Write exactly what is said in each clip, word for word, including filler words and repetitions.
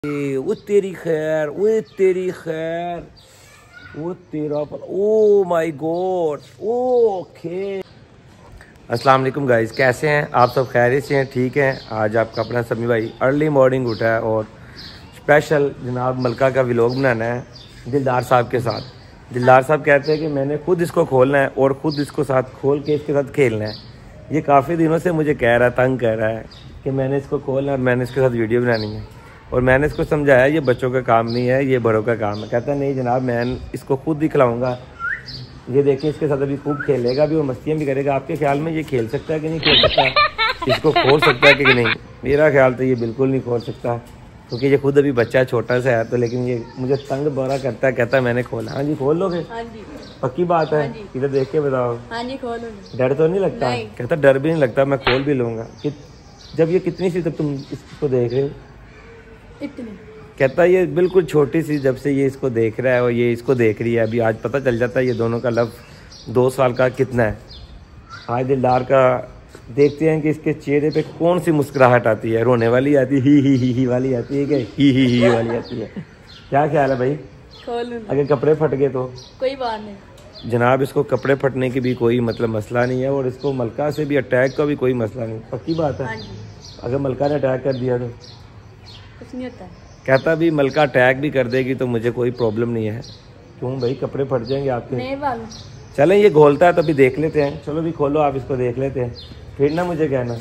वो तेरी खैर, वो तेरी खैर, वो तेरा पर, ओ माय गॉड, ओके। अस्सलाम वालेकुम गाइस, कैसे हैं आप सब? खैरियत से हैं? ठीक हैं? आज आपका अपना समी भाई अर्ली मॉर्निंग उठा है और स्पेशल जनाब मलका का व्लॉग बनाना है दिलदार साहब के साथ। दिलदार साहब कहते हैं कि मैंने खुद इसको खोलना है और ख़ुद इसको साथ खोल के इसके साथ खेलना है। ये काफ़ी दिनों से मुझे कह रहा है, तंग कर रहा है कि मैंने इसको खोलना है और मैंने इसके साथ वीडियो बनानी है। और मैंने इसको समझाया ये बच्चों का काम नहीं है, ये बड़ों का काम है। कहता है नहीं जनाब, मैं इसको खुद ही खिलाऊँगा। ये देखिए इसके साथ अभी खूब खेलेगा भी और मस्तियाँ भी करेगा। आपके ख्याल में ये खेल सकता है कि नहीं खेल सकता? इसको खोल सकता है कि नहीं? मेरा ख्याल तो ये बिल्कुल नहीं खोल सकता, क्योंकि ये खुद अभी बच्चा छोटा सा है। तो लेकिन ये मुझे तंग बड़ा करता है, कहता है मैंने खोला। हाँ जी, खोल लोगे? हाँ जी, पक्की बात है? इधर देख के बताओ। हाँ जी, खोल लोगे। डर तो नहीं लगता? नहीं। कहता डर भी नहीं लगता, मैं खोल भी लूँगा। कि जब ये कितनी सी तब तुम इसको देख रहे हो? इतनी। कहता है ये बिल्कुल छोटी सी, जब से ये इसको देख रहा है और ये इसको देख रही है। अभी आज पता चल जाता है ये दोनों का लव दो साल का कितना है। आज दिलदार का देखते हैं कि इसके चेहरे पे कौन सी मुस्कुराहट आती है। रोने वाली आती है, ही ही ही ही वाली आती है, क्या ही ही ही वाली आती है? क्या ख्याल है भाई? खोल। अगर कपड़े फट गए तो कोई बात नहीं जनाब, इसको कपड़े फटने की भी कोई मतलब मसला नहीं है और इसको मलका से भी अटैक का भी कोई मसला नहीं। पक्की बात है? अगर मलका ने अटैक कर दिया तो कुछ नहीं होता है। कहता भी मलका अटैक भी कर देगी तो मुझे कोई प्रॉब्लम नहीं है। क्यों भाई, कपड़े फट जाएंगे आपके? नहीं बाबू। चलें, ये घोलता है तो अभी देख लेते हैं। चलो भी खोलो, आप इसको देख लेते हैं, फिर ना मुझे कहना।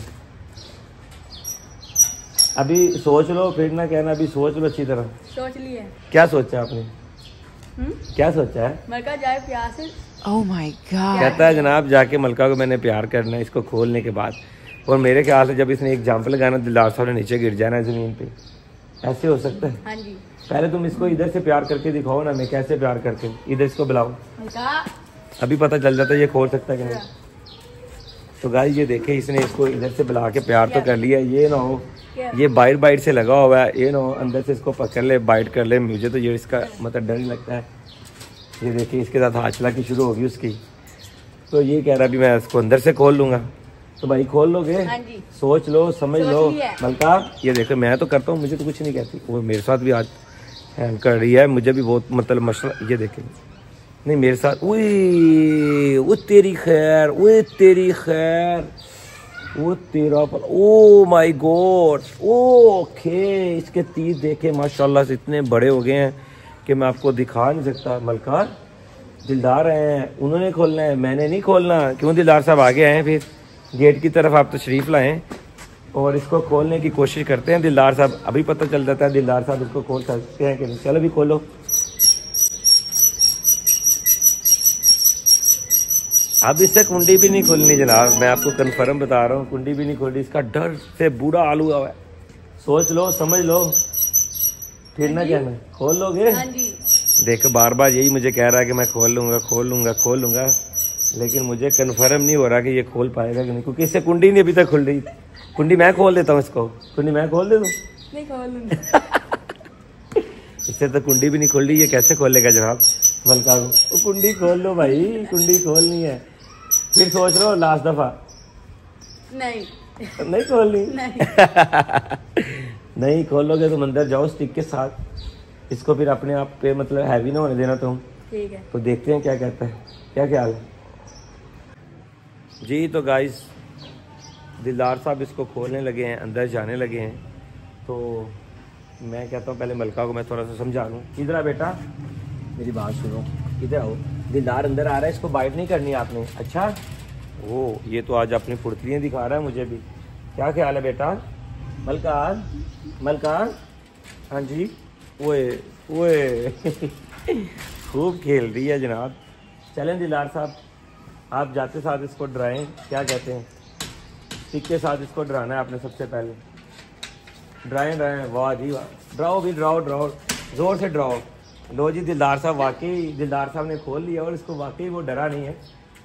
अभी सोच लो, फिर ना कहना। अभी सोच लो अच्छी तरह। सोच लिया। क्या सोचा आपने? हुँ? क्या सोचा है? मलका जाए प्यार से। Oh my God. कहता है जनाब जाके मलका को मैंने प्यार करना है इसको खोलने के बाद। और मेरे ख्याल से जब इसने एक जंप लगाना दिलदार साहब ने नीचे गिर जाना है ज़मीन पे। ऐसे हो सकता है? हाँ जी। पहले तुम इसको इधर से प्यार करके दिखाओ ना, मैं कैसे प्यार करते हूँ। इधर इसको बुलाओ, अभी पता चल जाता है ये खोल सकता है कि नहीं। तो गाइस ये देखे, इसने इसको इधर से बुला के प्यार तो कर लिया। ये ना हो ये बाइट बाइट से लगा हुआ है, ये ना हो अंदर से इसको पकड़ ले, बाइट कर ले। मुझे तो ये इसका मतलब डर ही लगता है। ये देखिए इसके साथ हाथ चला की शुरू होगी उसकी। तो ये कह रहा भी मैं इसको अंदर से खोल लूँगा। तो भाई खोल लोगे? हाँ जी। सोच लो, समझ लो मलका। ये देखो मैं तो करता हूँ, मुझे तो कुछ नहीं कहती। वो मेरे साथ भी आज हैंड कर रही है, मुझे भी बहुत मतलब मसला। ये देखे नहीं मेरे साथ। उई वो तेरी खैर, वो तेरी खैर, वो तेरा पर, ओ माय गॉड, ओके। इसके तीर देखे माशाल्लाह से इतने बड़े हो गए हैं कि मैं आपको दिखा नहीं सकता। मलका दिलदार हैं, उन्होंने खोलना है, मैंने नहीं खोलना। क्यों दिलदार साहब आगे आए फिर गेट की तरफ, आप तशरीफ लाएं और इसको खोलने की कोशिश करते हैं दिलदार साहब। अभी पता चल जाता है दिलदार साहब इसको खोल सकते हैं कि नहीं। चलो भी खोलो। अब इससे कुंडी भी नहीं खोलनी जनाब, मैं आपको कंफर्म बता रहा हूँ, कुंडी भी नहीं खोलनी। इसका डर से बुरा हाल हुआ है। सोच लो, समझ लो, फिर ना कहना। खोल लोगे? देखो बार बार यही मुझे कह रहा है कि मैं खोल लूंगा खोल लूंगा खोल लूंगा, लेकिन मुझे कंफर्म नहीं हो रहा कि ये खोल पाएगा कि नहीं, क्योंकि इससे कुंडी नहीं अभी तक खुल रही। कुंडी मैं खोल देता हूँ इसको, कुंडी मैं खोल दे दूँ? नहीं खोल इससे तो कुंडी भी नहीं खुल रही, ये कैसे खोलेगा जनाब मलका को? वो कुंडी खोल लो भाई, कुंडी खोलनी है। फिर सोच लो लास्ट दफा। नहीं नहीं खोलनी। नहीं नहीं खोलोगे तुम अंदर जाओ स्टिक के साथ। इसको फिर अपने आप पे मतलब हैवी ना होने देना तुम। ठीक है। तो देखते हैं क्या कहता है, क्या ख्याल है जी। तो गाइस दिलदार साहब इसको खोलने लगे हैं, अंदर जाने लगे हैं। तो मैं कहता हूँ पहले मलका को मैं थोड़ा सा समझा लूँ। इधर आ बेटा, मेरी बात सुनो, इधर आओ। दिलदार अंदर आ रहा है, इसको बाइट नहीं करनी आपने। अच्छा, ओ ये तो आज अपनी फुर्तियाँ दिखा रहा है मुझे भी। क्या ख्याल है बेटा? मलका मलका, हाँ जी, ओए ओए खूब खेल रही है जनाब। चलें दिलदार साहब, आप जाते साथ इसको डराएं। क्या कहते हैं? स्टिक के साथ इसको डराना है आपने सबसे पहले। डराएं डराएं, वाह जी वाह। डराओ भी, डराओ डराओ, ज़ोर से डराओ। लो जी, दिलदार साहब वाकई दिलदार साहब ने खोल लिया और इसको वाकई वो डरा नहीं है।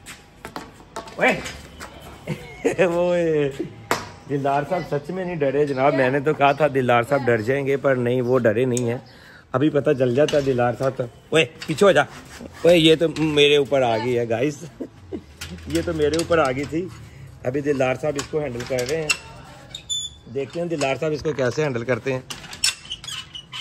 ओए वो दिलदार साहब सच में नहीं डरे जनाब। मैंने तो कहा था दिलदार साहब डर जाएंगे, पर नहीं, वो डरे नहीं है। अभी पता चल जाता है दिलदार साहब तो। ओए पीछे हो जा। ओए ये तो मेरे ऊपर आ गई है गाइस ये तो मेरे ऊपर आ गई थी। अभी दिलदार साहब इसको हैंडल कर रहे हैं, देखते हैं दिलदार साहब इसको कैसे हैंडल करते हैं।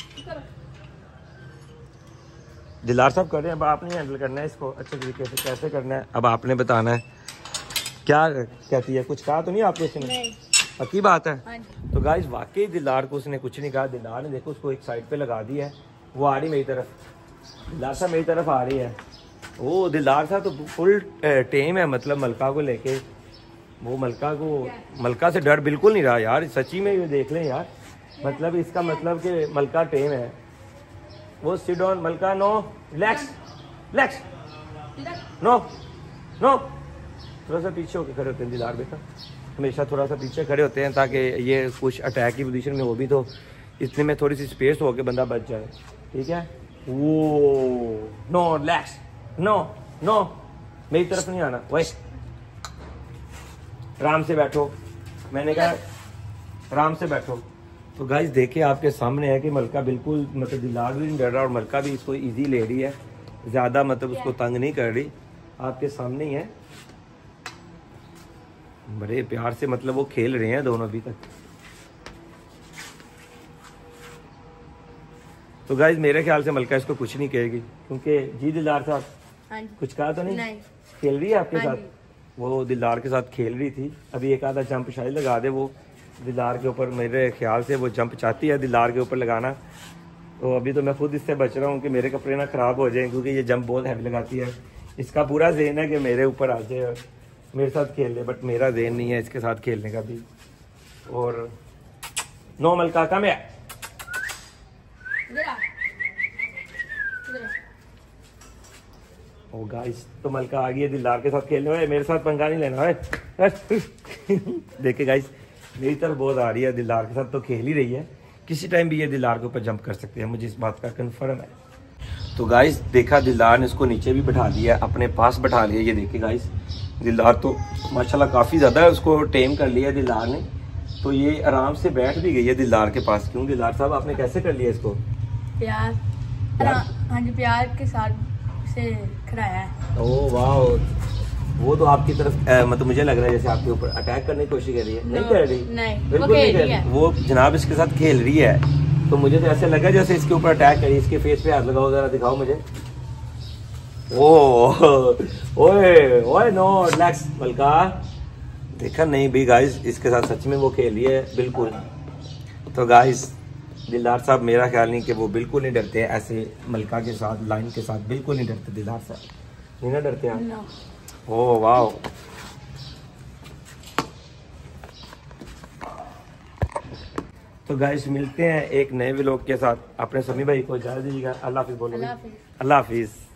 दिलार साहब कर रहे हैं, अब आपने हैंडल करना है इसको अच्छे तरीके से, कैसे करना है अब आपने बताना है। क्या कहती है, कुछ कहा तो नहीं आपको उसने? पक्की बात है। तो गाइस वाकई दिलार को उसने कुछ नहीं कहा। दिलार ने देखो उसको एक साइड पे लगा दिया है, वो आ रही मेरी तरफ, दिलार साहब मेरी तरफ आ रही है। वो दिलार साहब तो फुल टेम है, मतलब मलका को लेके, वो मलका को मलका से डर बिल्कुल नहीं रहा यार, सच्ची में ये देख लें यार, मतलब इसका मतलब कि मलका टेम है। वो sit down Malka, no relax relax, no no, थोड़ा सा पीछे होकर खड़े होते हैं दिलार बेटा, हमेशा थोड़ा सा पीछे खड़े होते हैं ताकि ये कुछ अटैक की पोजीशन में हो भी तो इतने में थोड़ी सी स्पेस हो के बंदा बच जाए, ठीक है। वो नो रिलैक्स, नो नो, मेरी तरफ नहीं आना, वही आराम से बैठो, मैंने कहा आराम से बैठो। तो गाइस देखिए आपके सामने है कि मलका बिल्कुल मतलब दिलार भी नहीं डर रहा और मलका भी इसको इजी ले रही है, ज़्यादा मतलब उसको तंग नहीं कर रही, आपके सामने ही है, बड़े प्यार से मतलब वो खेल रहे हैं दोनों अभी तक। तो गाइस मेरे ख्याल से मलका इसको कुछ नहीं कहेगी, क्योंकि जी दिलार साहब कुछ कहा तो नहीं, नहीं। खेल रही है आपके साथ, वो दिलार के साथ खेल रही थी। अभी एक आधा जंप शायद लगा दे वो दिलार के ऊपर, मेरे ख्याल से वो जंप चाहती है दिलार के ऊपर लगाना। तो अभी तो मैं खुद इससे बच रहा हूँ कि मेरे कपड़े ना ख़राब हो जाएं, क्योंकि ये जंप बहुत हैवी लगाती है। इसका पूरा ज़हन है कि मेरे ऊपर आ जाए, मेरे साथ खेल ले, बट मेरा ज़हन नहीं है इसके साथ खेलने का भी। और नो मलका कम है, ओ गाइस तो मलका आ गई है दिलार के साथ खेलने में, मेरे साथ पंगा नहीं लेना है। देखिए गाइस मेरी तरफ बहुत आ रही है, दिलार के साथ तो खेल ही रही है, किसी टाइम भी ये दिलार के ऊपर जंप कर सकते हैं, मुझे इस बात का कंफर्म है। तो गाइस देखा दिलार ने इसको नीचे भी बैठा दिया, अपने पास बैठा लिया। ये देखिए गाइस दिलार तो माशाल्लाह काफ़ी ज़्यादा उसको टेम कर लिया दिलार ने, तो ये आराम से बैठ भी गई है दिलार के पास। क्यों दिलार साहब आपने कैसे कर लिया इसको? प्यार, हाँ जी प्यार के साथ से खड़ाया है। ओह वाह, वो तो आपकी तरफ आ, मतलब मुझे लग रहा है जैसे आपके ऊपर अटैक करने की कोशिश कर रही है। नहीं कर रही, नहीं बिल्कुल नहीं कर रही, वो जनाब इसके साथ खेल रही है। तो मुझे तो ऐसे लगा जैसे इसके ऊपर अटैक करी, इसके फेस पे हाथ लगाओ जरा, दिखाओ मुझे। ओह ओए ओए नो रिलैक्स मलका, देखा नहीं भी गाइस इसके साथ सच में वो खेल रही है बिल्कुल। तो गाइस दिलार साहब मेरा ख्याल नहीं कि वो बिल्कुल नहीं डरते हैं ऐसे मलका के साथ, लाइन के साथ बिल्कुल नहीं डरते दिलार साहब, नहीं ना डरते आप? no. ओह वाह। तो गाइस मिलते हैं एक नए व्लॉग के साथ, अपने समी भाई को इजाज़त दीजिएगा, अल्लाह हाफिज़ बोलो। अल्लाह हाफिज़।